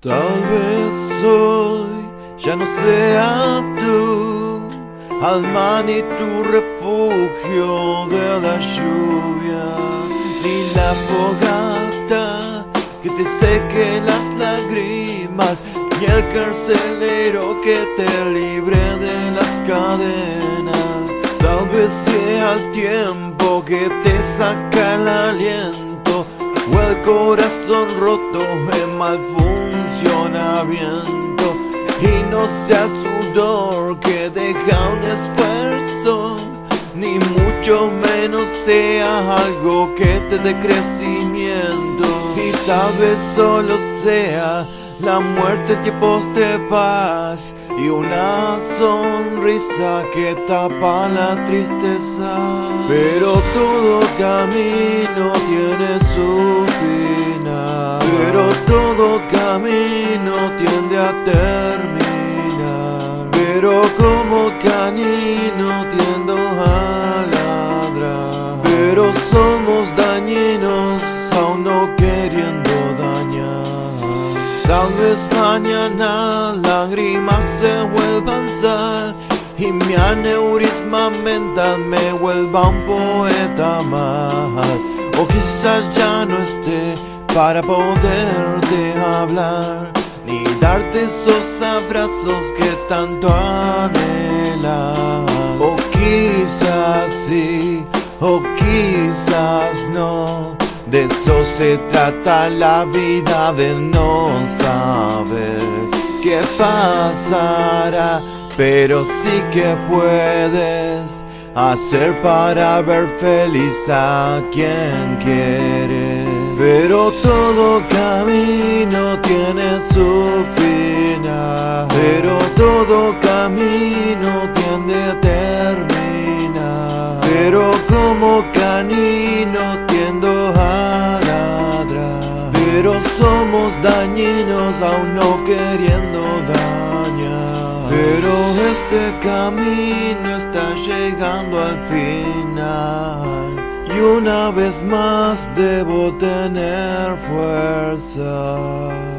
Tal vez hoy ya no sea tú, alma ni tu refugio de la lluvia, ni la fogata que te seque las lágrimas, ni el carcelero que te libre de las cadenas. Tal vez sea el tiempo que te saca el aliento, o el corazón roto en mal funcionamiento, y no sea el sudor que deja un esfuerzo, ni mucho menos sea algo que te dé crecimiento. Y tal vez solo sea la muerte, tiempos de paz y una sonrisa que tapa la tristeza. Pero todo camino tiene su final, pero todo camino tiende a terminar. Pero como canino tiendo a ladrar, pero somos dañinos aún no queriendo dañar. Tal vez mañana lágrimas se vuelvan sal y mi aneurisma mental me vuelva un poeta más. O quizás ya no esté para poderte hablar, ni darte esos abrazos que tanto anhelas. O quizás sí, o quizás no. De eso se trata la vida, de no saber qué pasará, pero sí que puedes hacer para ver feliz a quien quieres. Pero todo camino tiene su final, pero todo camino tiende a terminar. Pero como canino tiendo a ladrar, pero somos dañinos aún no queriendo dañar. Pero este camino está llegando al final, y una vez más debo tener fuerza.